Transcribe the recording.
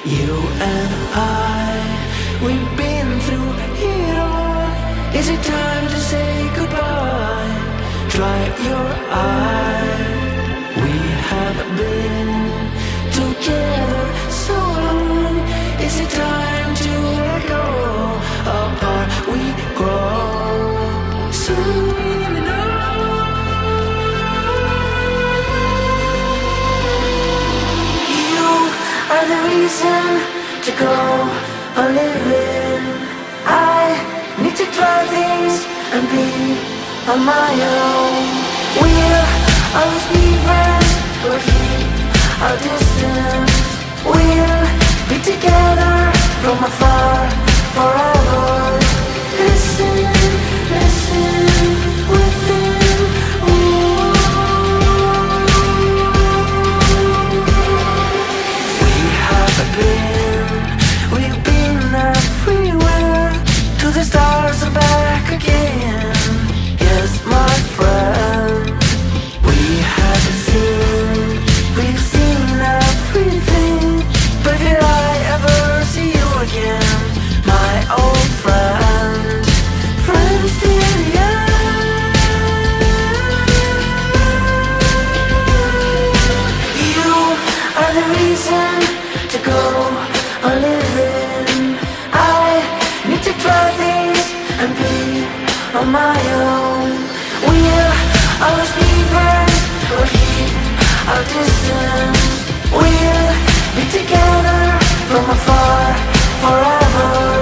You and we've been through it all. Is it time to say goodbye? Dry your eye. We have been together so long. Is it time to let go? Apart we grow. Soon we know. You are the reason to go on living. I need to try things and be on my own. We'll always be friends, but keep our distance. We'll be together from afar forever. Listen, listen within. We have we've been everywhere, to the stars and back again. Yes, my friend, we've seen everything. But will I ever see you again, my old friend? Friends till the end. You are the reason to go on living. I need to try things and be on my own. We'll always be friends, but keep our distance. We'll be together from afar forever.